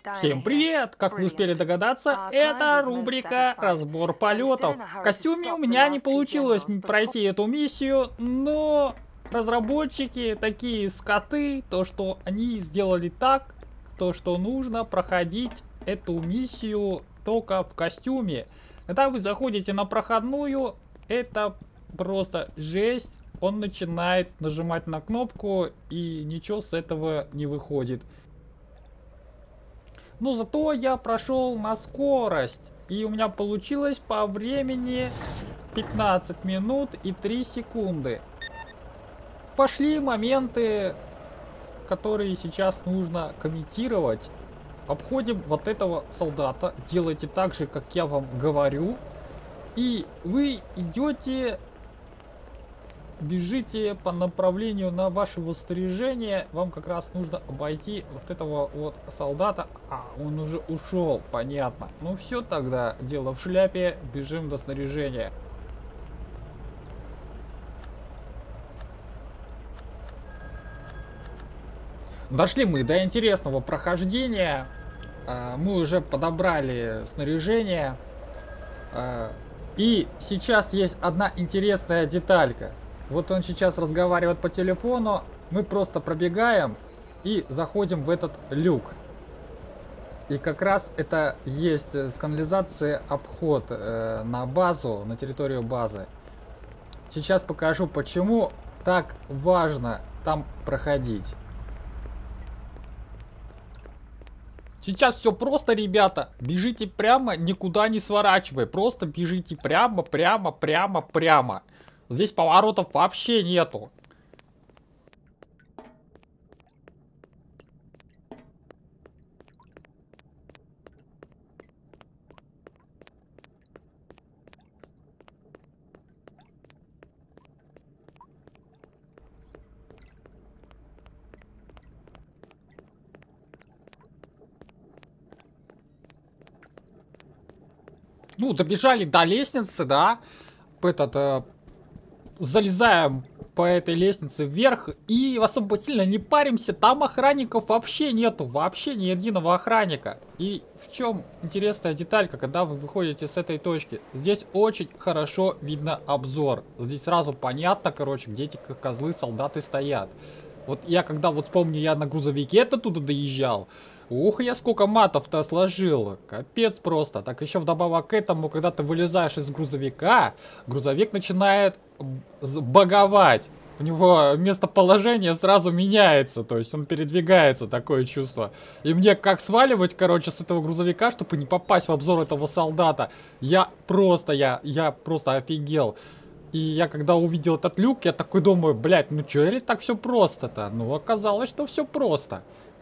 Всем привет! Как вы успели догадаться, это рубрика «Разбор полетов». В костюме у меня не получилось пройти эту миссию, но разработчики такие скоты, то что они сделали так, то что нужно проходить эту миссию только в костюме. Когда вы заходите на проходную, это просто жесть. Он начинает нажимать на кнопку и ничего с этого не выходит. Но зато я прошел на скорость. И у меня получилось по времени 15 минут и 3 секунды. Пошли моменты, которые сейчас нужно комментировать. Обходим вот этого солдата. Делайте так же, как я вам говорю. И вы идете... Бежите по направлению на вашего снаряжения. Вам как раз нужно обойти вот этого вот солдата. А, он уже ушел, понятно. Ну все тогда, дело в шляпе. Бежим до снаряжения. Дошли мы до интересного прохождения. Мы уже подобрали снаряжение. И сейчас есть одна интересная деталька. Вот он сейчас разговаривает по телефону, мы просто пробегаем и заходим в этот люк. И как раз это есть с канализации обход на базу, на территорию базы. Сейчас покажу, почему так важно там проходить. Сейчас все просто, ребята. Бежите прямо, никуда не сворачивая. Просто бежите прямо, прямо, прямо, прямо. Здесь поворотов вообще нету. Ну, добежали до лестницы, да. Залезаем по этой лестнице вверх и особо сильно не паримся. Там охранников вообще нету. Вообще ни единого охранника. И в чем интересная деталька, когда вы выходите с этой точки. Здесь очень хорошо видно обзор. Здесь сразу понятно, короче, где эти козлы солдаты стоят. Вот я когда вот вспомню, я на грузовике-то туда доезжал. Ух, я сколько матов-то сложил. Капец просто. Так еще вдобавок к этому, когда ты вылезаешь из грузовика, грузовик начинает баговать. У него местоположение сразу меняется. То есть он передвигается, такое чувство. И мне как сваливать, короче, с этого грузовика, чтобы не попасть в обзор этого солдата. Я просто офигел. И я когда увидел этот люк, я такой думаю, блядь, ну чё, или так все просто-то? Ну, оказалось, что все просто.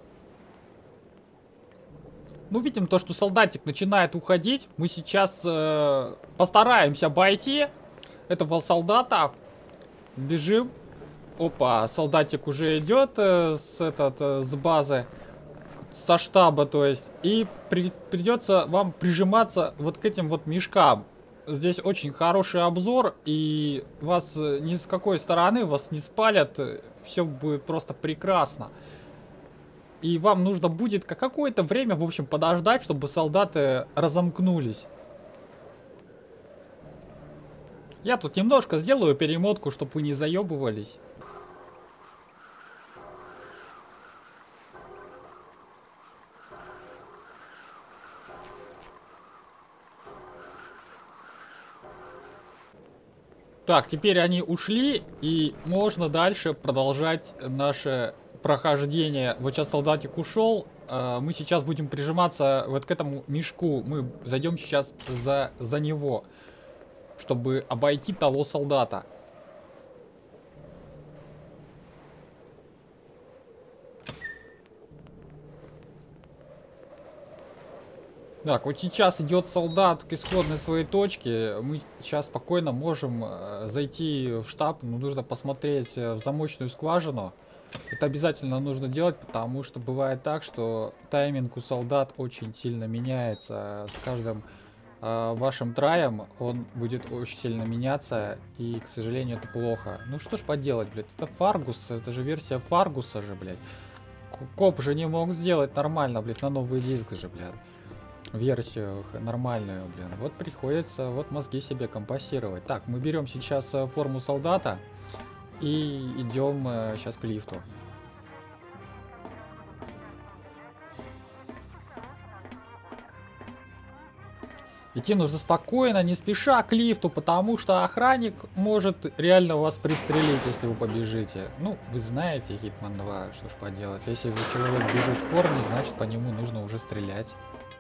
Ну, видим то, что солдатик начинает уходить. Мы сейчас постараемся обойти этого солдата. Бежим. Опа, солдатик уже идет с базы, со штаба, то есть. И придется вам прижиматься вот к этим вот мешкам. Здесь очень хороший обзор, и вас ни с какой стороны вас не спалят. Все будет просто прекрасно. И вам нужно будет какое-то время, в общем, подождать, чтобы солдаты разомкнулись. Я тут немножко сделаю перемотку, чтобы вы не заебывались. Так, теперь они ушли, и можно дальше продолжать наше прохождение. Вот сейчас солдатик ушел, мы сейчас будем прижиматься вот к этому мешку. Мы зайдем сейчас за него, чтобы обойти того солдата. Так, вот сейчас идет солдат к исходной своей точке. Мы сейчас спокойно можем зайти в штаб, но нужно посмотреть в замочную скважину. Это обязательно нужно делать, потому что бывает так, что тайминг у солдат очень сильно меняется. С каждым вашим траем он будет очень сильно меняться, и, к сожалению, это плохо. Ну что ж поделать, блядь, это Фаргус, это же версия Фаргуса же, блядь. коп же не мог сделать нормально, блядь, на новый диск же, блядь. Версию нормальную, блин. Вот приходится вот мозги себе компасировать. Так, мы берем сейчас форму солдата и идем сейчас к лифту. Идти нужно спокойно, не спеша к лифту, потому что охранник может реально вас пристрелить, если вы побежите. Ну, вы знаете, Hitman 2, что ж поделать. Если человек бежит в форме, значит по нему нужно уже стрелять.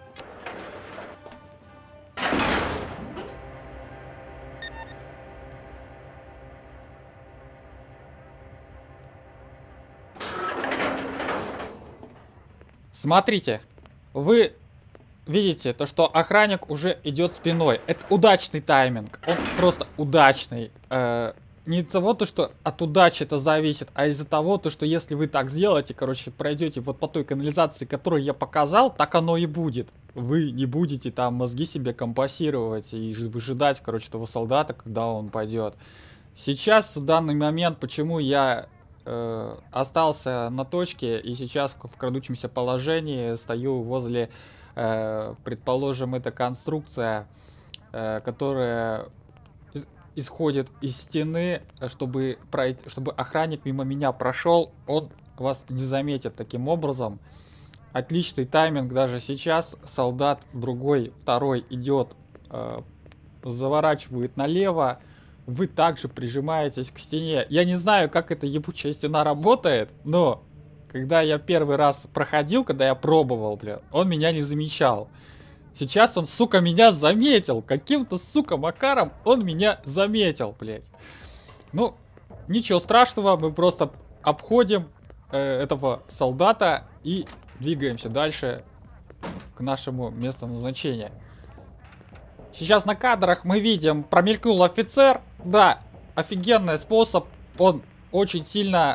Смотрите, вы видите, то что охранник уже идет спиной. Это удачный тайминг. Он просто удачный. Не из-за того, то, что от удачи это зависит, а из-за того, то, что если вы так сделаете, короче, пройдете вот по той канализации, которую я показал, так оно и будет. Вы не будете там мозги себе компасировать и выжидать, короче, того солдата, когда он пойдет. Сейчас, в данный момент, почему я остался на точке и сейчас в крадущемся положении стою возле, предположим, это конструкция, которая исходит из стены, чтобы охранник мимо меня прошел, он вас не заметит таким образом. Отличный тайминг даже сейчас. Солдат другой, второй идет, заворачивает налево. Вы также прижимаетесь к стене. Я не знаю, как эта ебучая стена работает, но когда я первый раз проходил, когда я пробовал, бля, он меня не замечал. Сейчас он, сука, меня заметил. Каким-то, сука, макаром он меня заметил, блядь. Ну, ничего страшного, мы просто обходим этого солдата и двигаемся дальше к нашему месту назначения. Сейчас на кадрах мы видим, промелькнул офицер. Да, офигенный способ. Он очень сильно...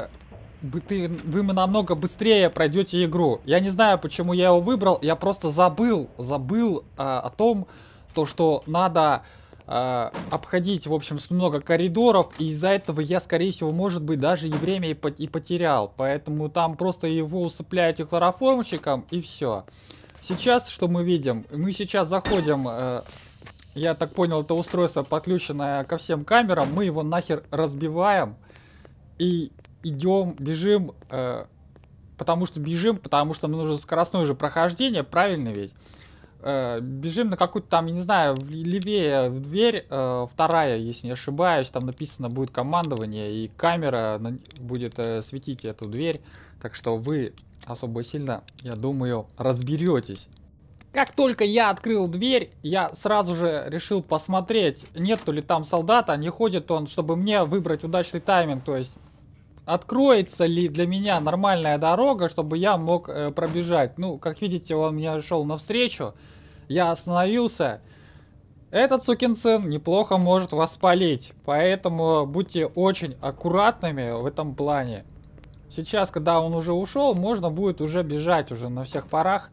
вы намного быстрее пройдете игру. Я не знаю, почему я его выбрал. Я просто забыл о том, что надо обходить, в общем, много коридоров. И из-за этого я, скорее всего, может быть, даже и время и потерял. Поэтому там просто его усыпляете хлороформчиком и все. Сейчас что мы видим? Мы сейчас заходим, я так понял, это устройство подключенное ко всем камерам. Мы его нахер разбиваем и идем, бежим, потому что нам нужно скоростное же прохождение, правильно ведь? Бежим на какую-то там, я не знаю, левее в дверь, вторая, если не ошибаюсь, там написано будет командование, и камера будет светить эту дверь, так что вы особо сильно, я думаю, разберетесь. Как только я открыл дверь, я сразу же решил посмотреть, нету ли там солдата, не ходит он, чтобы мне выбрать удачный тайминг, то есть откроется ли для меня нормальная дорога, чтобы я мог пробежать. Ну, как видите, он мне шел навстречу. Я остановился. Этот сукин сын неплохо может вас спалить. Поэтому будьте очень аккуратными в этом плане. Сейчас, когда он уже ушел, можно будет уже бежать уже на всех парах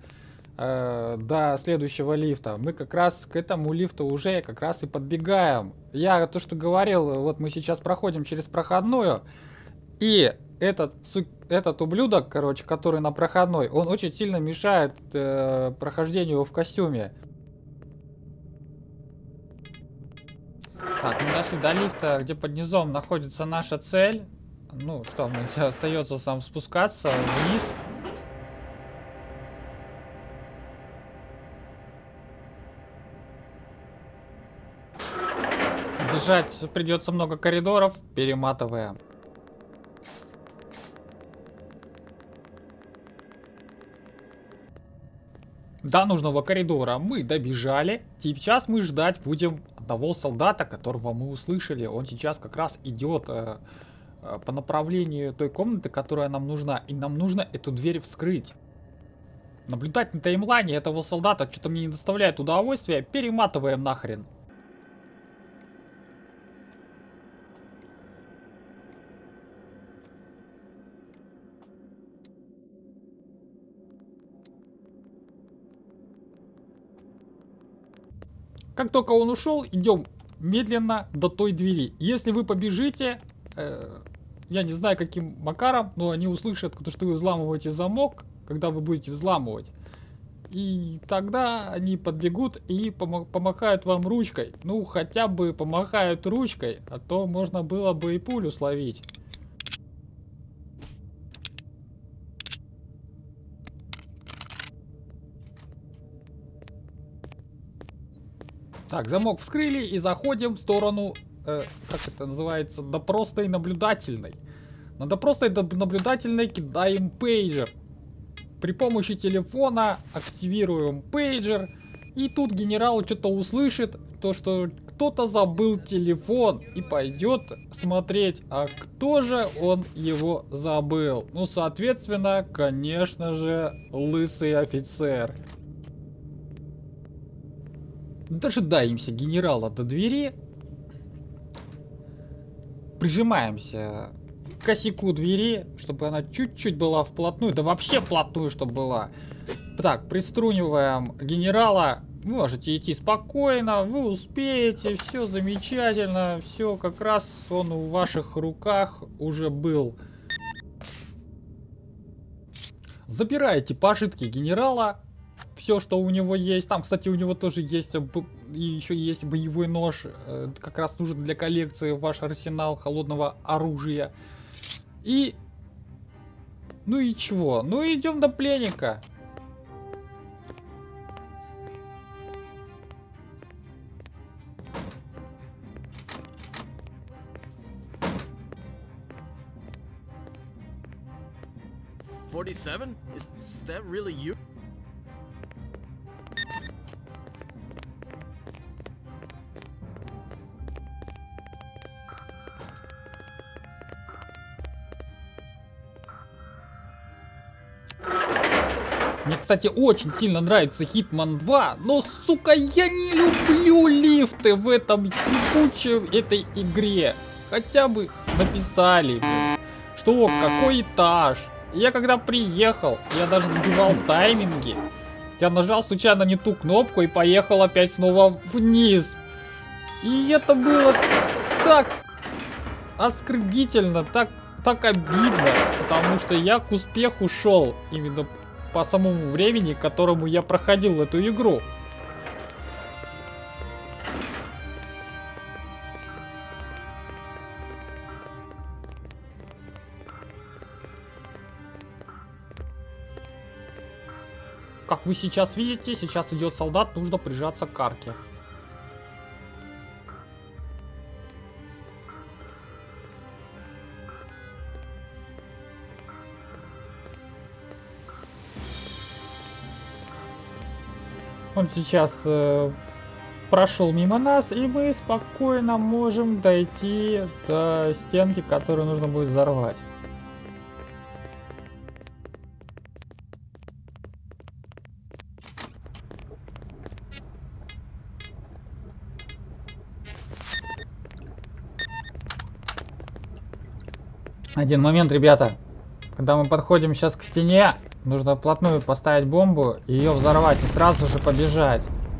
до следующего лифта. Мы как раз к этому лифту уже как раз и подбегаем. Я то, что говорил, вот мы сейчас проходим через проходную. И этот ублюдок, короче, который на проходной, он очень сильно мешает прохождению в костюме. Так, мы дошли до лифта, где под низом находится наша цель. Ну что, мне остается сам спускаться вниз. Бежать придется много коридоров, перематывая. До нужного коридора мы добежали. Сейчас мы ждать будем одного солдата, которого мы услышали. Он сейчас как раз идет по направлению той комнаты, которая нам нужна. И нам нужно эту дверь вскрыть. Наблюдать на таймлайне этого солдата что-то мне не доставляет удовольствия. Перематываем нахрен. Как только он ушел, идем медленно до той двери. Если вы побежите, Я не знаю, каким макаром, но они услышат, что вы взламываете замок, когда вы будете взламывать. И тогда они подбегут и помахают вам ручкой. Ну, хотя бы помахают ручкой, а то можно было бы и пулю словить. Так, замок вскрыли и заходим в сторону, как это называется, допросной наблюдательной. На допросной наблюдательной кидаем пейджер. При помощи телефона активируем пейджер. И тут генерал что-то услышит, то что кто-то забыл телефон и пойдет смотреть, а кто же он его забыл. Ну, соответственно, конечно же, лысый офицер. Дожидаемся генерала до двери. Прижимаемся к косяку двери, чтобы она чуть-чуть была вплотную, да вообще вплотную, чтобы была. Так, приструниваем генерала. Вы можете идти спокойно, вы успеете, все замечательно, все как раз он в ваших руках уже был. Забираете пожитки генерала, все, что у него есть. Там, кстати, у него тоже есть, и еще есть боевой нож, как раз нужен для коллекции ваш арсенал холодного оружия. И... ну и чего? Ну идем до пленника. Is that really you? Мне, кстати, очень сильно нравится Hitman 2, но, сука, я не люблю лифты в этом ебучем этой игре. Хотя бы написали, что какой этаж. Я когда приехал, я даже сбивал тайминги. Я нажал случайно не ту кнопку и поехал опять снова вниз. И это было так оскорбительно, так обидно, потому что я к успеху шел именно по самому времени, к которому я проходил эту игру. Как вы сейчас видите, сейчас идет солдат, нужно прижаться к арке. Он сейчас прошел мимо нас, и мы спокойно можем дойти до стенки, которую нужно будет взорвать. Один момент, ребята. Когда мы подходим сейчас к стене, нужно вплотную поставить бомбу и ее взорвать, и сразу же побежать.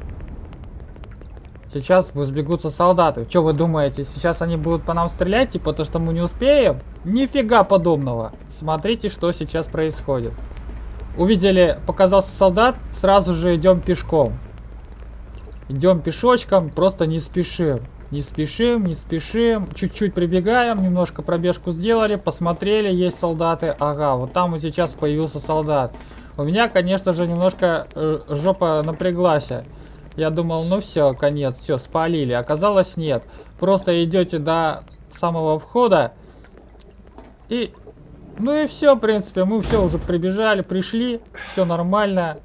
Сейчас сбегутся солдаты. Что вы думаете, сейчас они будут по нам стрелять, типа то, что мы не успеем? Нифига подобного. Смотрите, что сейчас происходит. Увидели, показался солдат, сразу же идем пешком. Идем пешочком, просто не спешим. Не спешим, не спешим. Чуть-чуть прибегаем, немножко пробежку сделали, посмотрели, есть солдаты. Ага, вот там вот сейчас появился солдат. У меня, конечно же, немножко жопа напряглась. Я думал, ну все, конец, все, спалили. Оказалось, нет. Просто идете до самого входа. И... ну и все, в принципе, мы все уже прибежали, пришли. Все нормально.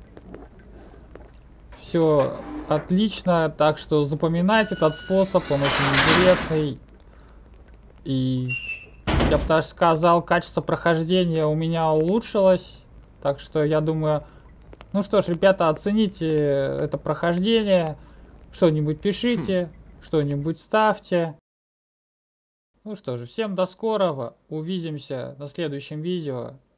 Все отлично, так что запоминайте этот способ, он очень интересный. И я бы даже сказал, качество прохождения у меня улучшилось. Так что я думаю, ну что ж, ребята, оцените это прохождение. Что-нибудь пишите, что-нибудь ставьте. Ну что же, всем до скорого, увидимся на следующем видео.